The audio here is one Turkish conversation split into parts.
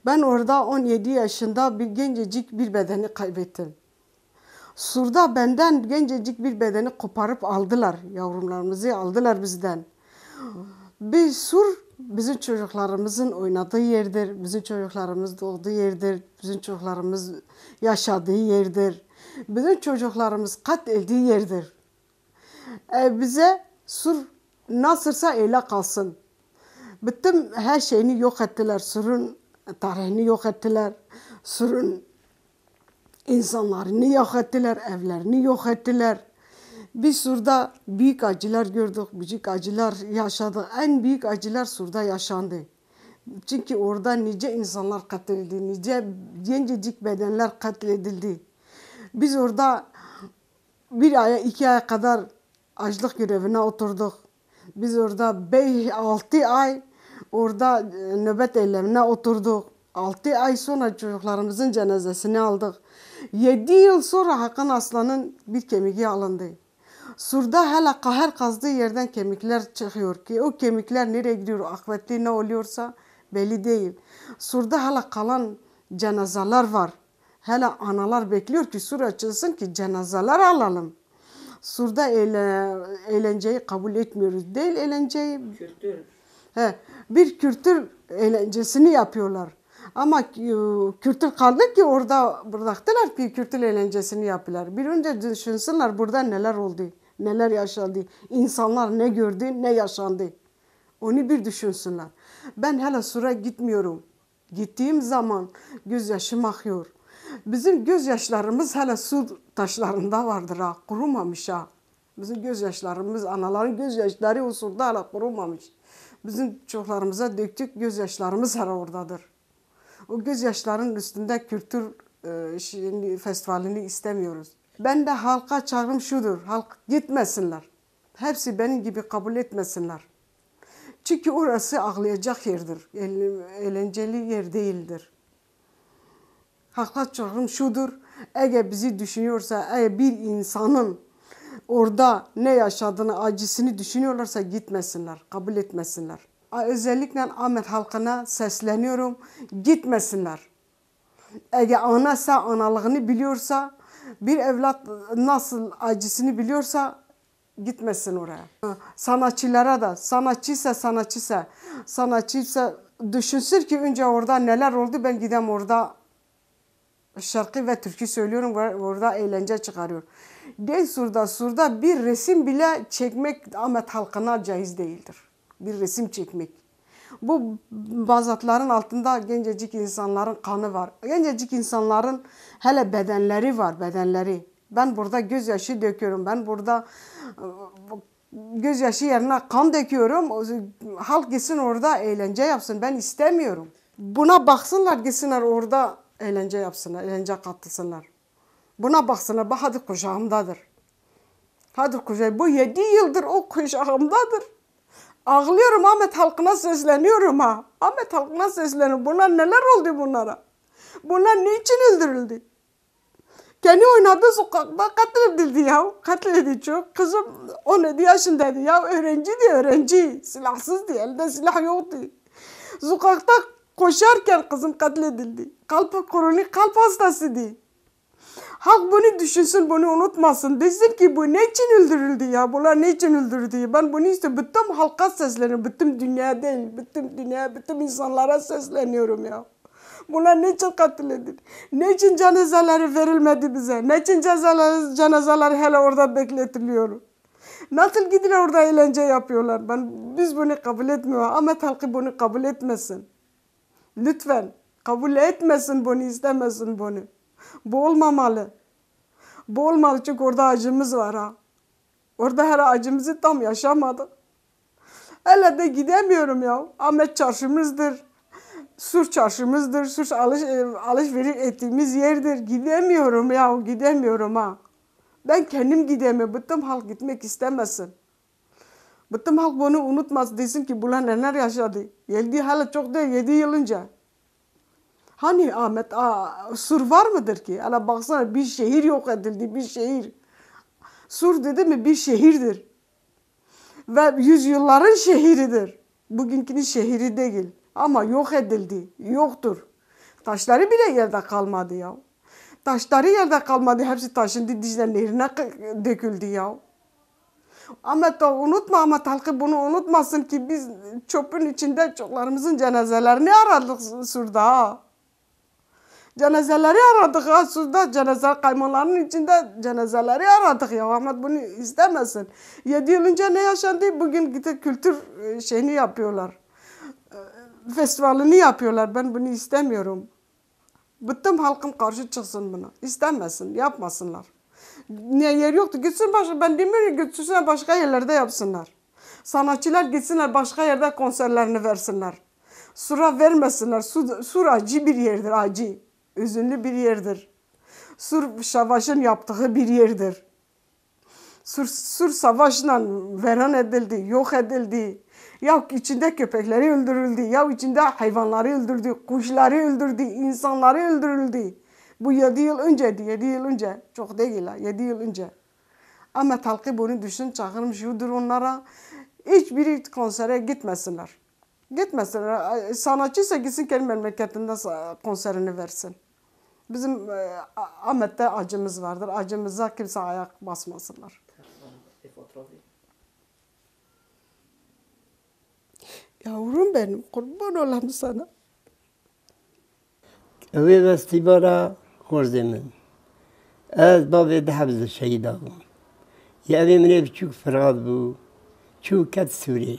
Ben orada 17 yaşında bir gencecik bir bedeni kaybettim. Sur'da benden gencecik bir bedeni koparıp aldılar. Yavrularımızı aldılar bizden. Bir Sur bizim çocuklarımızın oynadığı yerdir. Bizim çocuklarımız doğduğu yerdir. Bizim çocuklarımız yaşadığı yerdir. Bizim çocuklarımız katledildiği yerdir. Bize Sur nasılsa öyle kalsın. Bütün her şeyini yok ettiler. Sur'un tarihini yok ettiler. Sur'un insanlarını yok ettiler. Evlerini yok ettiler. Biz Sur'da büyük acılar gördük. Büyük acılar yaşadık. En büyük acılar Sur'da yaşandı. Çünkü orada nice insanlar katledildi. Nice gencecik bedenler katledildi. Biz orada bir aya 2 aya kadar açlık görevine oturduk. Biz orada 5-6 ay orada nöbet eylemine oturduk. 6 ay sonra çocuklarımızın cenazesini aldık. 7 yıl sonra Hakan Aslan'ın bir kemiği alındı. Sur'da hala kahır kazdığı yerden kemikler çıkıyor ki o kemikler nereye gidiyor, akıbeti ne oluyorsa belli değil. Sur'da hala kalan cenazeler var. Hala analar bekliyor ki Sur açılsın ki cenazeler alalım. Sur'da eğlenceyi kabul etmiyoruz. Değil eğlenceyi. Kültür. Bir kültür eğlencesini yapıyorlar. Ama kültür kaldı ki orada bıraktılar ki kültür eğlencesini yapıyorlar. Bir önce düşünsünler burada neler oldu, neler yaşandı. İnsanlar ne gördü, ne yaşandı. Onu bir düşünsünler. Ben hala Sur'a gitmiyorum. Gittiğim zaman gözyaşım akıyor. Bizim gözyaşlarımız hala su taşlarında vardır ha, kurumamış ha. Bizim gözyaşlarımız, anaların gözyaşları o Sur'da hala kurumamış. Bizim çocuklarımıza döktük gözyaşlarımız hala oradadır. O gözyaşların üstünde kültür festivalini istemiyoruz. Ben de halka çağrım şudur, halk gitmesinler. Hepsi benim gibi kabul etmesinler. Çünkü orası ağlayacak yerdir, eğlenceli yer değildir. Halka çağrım şudur, eğer bizi düşünüyorsa, eğer bir insanın orada ne yaşadığını, acısını düşünüyorlarsa gitmesinler, kabul etmesinler. Özellikle Ahmet halkına sesleniyorum, gitmesinler. Eğer anaysa analığını biliyorsa, bir evlat nasıl acısını biliyorsa gitmesin oraya. Sanatçılara da, sanatçıysa düşünsün ki önce orada neler oldu, ben gidem orada şarkı ve türkü söylüyorum, orada eğlence çıkarıyor. Değil Sur'da bir resim bile çekmek Ahmet halkına caiz değildir. Bir resim çekmek. Bu bazatların altında gencecik insanların kanı var. Gencecik insanların hele bedenleri var, bedenleri. Ben burada gözyaşı döküyorum. Ben burada gözyaşı yerine kan döküyorum. Halk gitsin orada eğlence yapsın. Ben istemiyorum. Buna baksınlar, gitsinler orada eğlence yapsınlar, eğlence katılsınlar. Buna baksınlar, bak hadi kucağımdadır. Hadi kucağım, bu 7 yıldır o kucağımdadır. Ağlıyorum, Ahmet halkına sesleniyorum ha. Ahmet halkına sesleniyorum. Bunlar neler oldu bunlara? Bunlar niçin öldürüldü? Kendi oynadığı sokakta katledildi ya. Katledildi çok. Kızım 17 yaşındaydı ya. Öğrenciydi, öğrenci. Silahsızdı, elde silah yoktu. Sokakta koşarken kızım katledildi. Kronik kalp hastasıydı. Halk bunu düşünsün, bunu unutmasın. Desin ki bu ne için öldürüldü ya? Bunlar ne için öldürüldü? Ben bunu istiyorum. Bütün halka sesleniyorum. Bütün dünya değil. Bütün dünya, bütün insanlara sesleniyorum ya. Bunlar ne için katledildi? Ne için cenazeleri verilmedi bize? Ne için cenazeleri hele orada bekletiliyor? Nasıl gidiyor orada eğlence yapıyorlar? Biz bunu kabul etmiyoruz. Ahmet halkı bunu kabul etmesin. Lütfen kabul etmesin bunu, istemesin bunu. Bu olmamalı. Bu olmalı çünkü orada acımız var ha. Orada her acımızı tam yaşamadık. Hele de gidemiyorum ya. Ahmet çarşımızdır. Sur çarşımızdır. Sur alışveriş ettiğimiz yerdir. Gidemiyorum ya. Gidemiyorum ha. Ben kendim gidemiyorum. Bütün halk gitmek istemesin. Bütün halk bunu unutmaz. Desin ki bunlar neler yaşadı. Geldi hala çok değil. 7 yıl önce. Hani Ahmet, Sur var mıdır ki? Hala baksana bir şehir yok edildi, bir şehir. Sur dedi mi bir şehirdir. Ve yüzyılların şehridir. Bugünkünün şehri değil. Ama yok edildi, yoktur. Taşları bile yerde kalmadı ya. Taşları yerde kalmadı. Hepsi taşındı Dicle Nehri'ne döküldü ya. Ahmet da unutma, Ahmet halkı bunu unutmasın ki biz çöpün içinde çocuklarımızın cenazelerini aradık Sur'da. Cenazeleri aradık ha Sur'da. Cenaze kaymalarının içinde cenazeleri aradık ya. Ahmet bunu istemesin. 7 yıl önce ne yaşandı? Bugün gidip kültür şeyini yapıyorlar. Festivalini yapıyorlar. Ben bunu istemiyorum. Bütün halkım karşı çıksın buna. İstemesin, yapmasınlar. Niye yer yoktu? Gitsin başka, ben demiyorum götürsünler başka yerlerde yapsınlar. Sanatçılar gitsinler başka yerde konserlerini versinler. Sur'a vermesinler. Sur acı bir yerdir, acı. Üzünlü bir yerdir. Sur savaşın yaptığı bir yerdir. Sur savaşla veren edildi, yok edildi. Ya içinde köpekleri öldürüldü, ya içinde hayvanları öldürdü, kuşları öldürdü, insanları öldürüldü. Bu 7 yıl önceydi, 7 yıl önce. Çok değil ha, 7 yıl önce. Ama halkı bunu düşün, çağırmış yudur onlara. Hiçbiri konsere gitmesinler. Gitmesinler. Sanatçıysa gitsin kendi memleketinde konserini versin. Bizim Ahmet'te acımız vardır. Acımıza kimse ayak basmasınlar. Yavrum benim, kurban olayım sana. Evi vestibara خورزمن از باب ده حبز شهید آبم یه اوی منه بچوک فراد بو چو کت سوری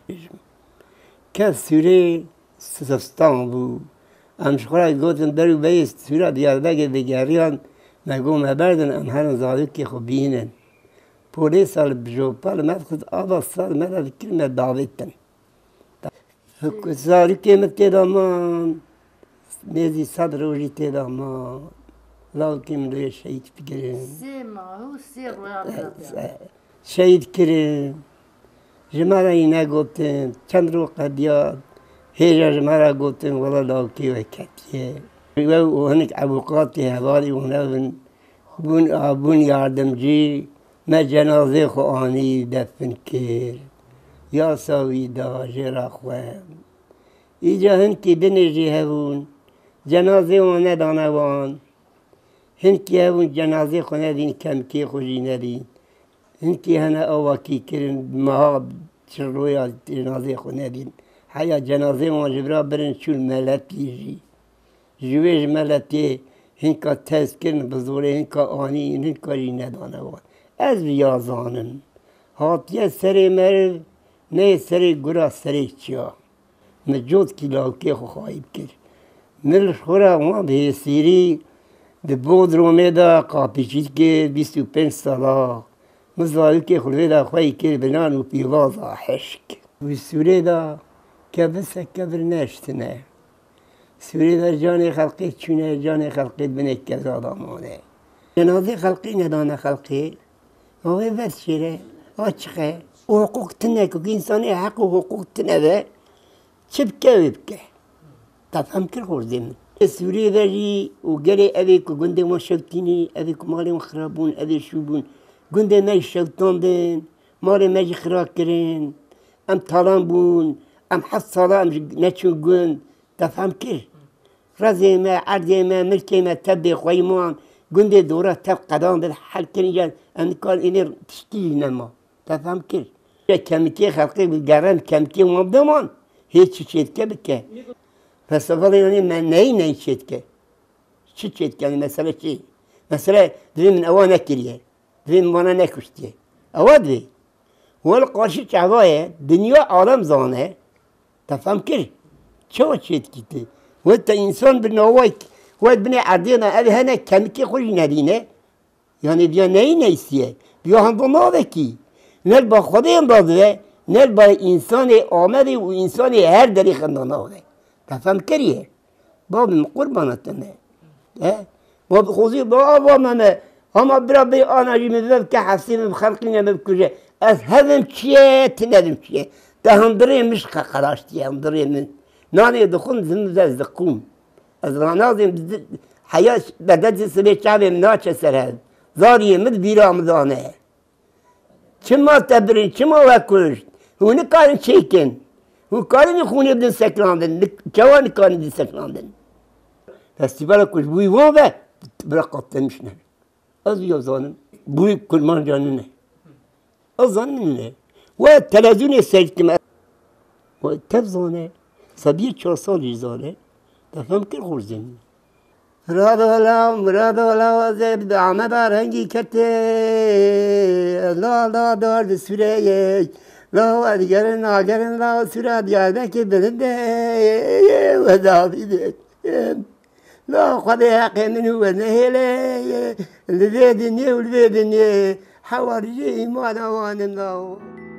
کت سوری سستان بو امشخورا گوتن برو بیست سورا دیار بگه بگریان مگو مبردن ام هرن زادو که خو بینن پولی سال بجوپال مدخد آبا سال مدد کلمه داویتن سالی که متدامان نزی صد روزی تدامان لاکیم روی شهید بگیریم شهید کردیم جمعه اینه گفتن چند رو قدیاد هیچ جمعه گفتن ولی لاکی و کتیه و هنک عبوقاتی هواری و نبن بون یاردمجی ما جنازه خو آنی دفن کرد یا ساوی دا جرا خوام ایجا هنکی دنجی هون جنازه و ندانوان هنکی هون جنازه خو ندین کمکی خوشی ندین هنکی هنه آواکی کرن مها چروی جنازه خو ندین حیا جنازه و جبرا برن چون ملتی جی جویج ملتی هنکا تذکرن بزوره هنکا آنی هنکا جی ندانوان از بیازانن هاتیه سری مرد نه سری گرا سری چیا مجود کی لاکی خو خواهیب کرد ملش خورا ما به سیری ده بود رومه دا قاپیچید که 25 ساله مزاری که خلوه دا خواهی کرد بنان و پیوازا حشک و سوره دا که بسه کبر نشتنه سوره دا جان خلقی چونه جان خلقی بنه کزاد آمانه جنازه خلقی ندانه خلقی آوه بس شیره آچخه و حقوق تنه که انسانی حق و حقوق تنه ده چه بکه و بکه تفهم کر خوردیم سوریه داری و گره اوی که گنده ما شوتینی اوی که مال ما خرابون اوی شوبون گنده ما شوتاندن مال ما خراب کرن ام طالان بون ام 7 ساله ام نچون گند تفهم کر رزه ما عرضه ما ملکه ما تبه خویمان گنده دوره تب قدام بده حل کنی جان ام کار اینه تشکیل نما تفهم کر کمیتی خلقی بگرن کمیتی مبدمان هیچ چیز که بکه فلسفه yani ben neyi çetke? Çi çetke yani mesela şey. Mesela dedim avana kiriye. Dedim bana ne kuştu? Avad ve. Wal karşı çavaya dünya alem zane. Tafam kir. Çoğu çetkiti. Ve ta insan bir novak. Ve bine ardına ev hene kemiki kuş nedine. Yani diyor neyi neysiye? Diyor hangi novaki? Nel ba Xudayım bazı nel ba insanı ameli ve insanı her deriğinden novaki. تفهم كريه باب من قربانتنا ها وبخوزي بابا ما هم بربي انا جي من باب كحسين بخلقنا بكجه هذم شيء تندم شيء تهندري مش قراشتي هندري من ناني دخون زم زقوم از رانازم حياة بدد سبي شعبي مناش سرهد زاري مد بيرا مدانه چما تبرين چما وكلش هو نكارن شيكن و کاری خونه بدن سکراندن جوان کاری بدن سکراندن festival kuş bu yuva ve bırak demişler. Az yazanım. Bu kurban canını. Az zanne. Ve televizyon seyrettim. Ve tevzane. Sabir 4 sal izale. Defem kır kurzim. مراد ولا زب دعم بارنگی کته لا دار سوره لا ادگرن آگرن لا سوره دیاده که بلنده و داویده لا خدا حقیمن و نهله لذیذنی و لذیذنی حواری ما دوانم لا